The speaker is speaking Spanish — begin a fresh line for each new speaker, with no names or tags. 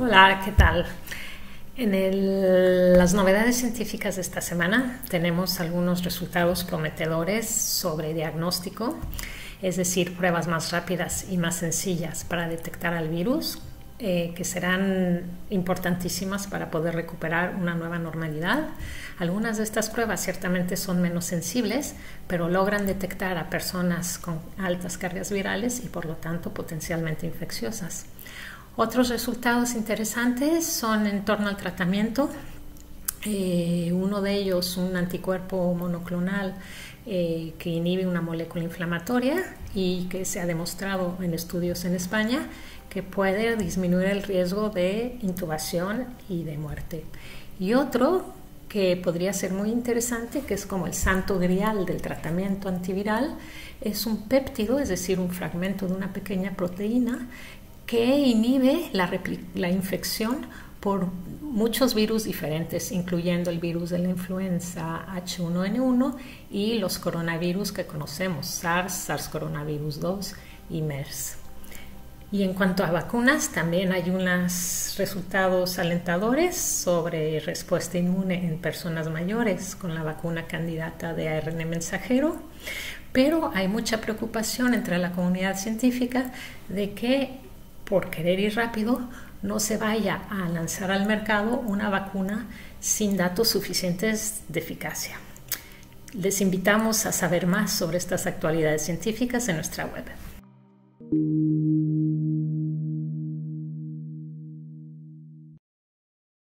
Hola, ¿qué tal? Las novedades científicas de esta semana tenemos algunos resultados prometedores sobre diagnóstico, es decir, pruebas más rápidas y más sencillas para detectar al virus, que serán importantísimas para poder recuperar una nueva normalidad. Algunas de estas pruebas ciertamente son menos sensibles, pero logran detectar a personas con altas cargas virales y por lo tanto potencialmente infecciosas. Otros resultados interesantes son en torno al tratamiento. Uno de ellos, un anticuerpo monoclonal que inhibe una molécula inflamatoria y que se ha demostrado en estudios en España que puede disminuir el riesgo de intubación y de muerte. Y otro que podría ser muy interesante, que es como el santo grial del tratamiento antiviral, es un péptido, es decir, un fragmento de una pequeña proteína que inhibe la infección por muchos virus diferentes, incluyendo el virus de la influenza H1N1 y los coronavirus que conocemos, SARS, SARS-CoV-2 y MERS. Y en cuanto a vacunas, también hay unos resultados alentadores sobre respuesta inmune en personas mayores con la vacuna candidata de ARN mensajero, pero hay mucha preocupación entre la comunidad científica de que por querer ir rápido no se vaya a lanzar al mercado una vacuna sin datos suficientes de eficacia. Les invitamos a saber más sobre estas actualidades científicas en nuestra web.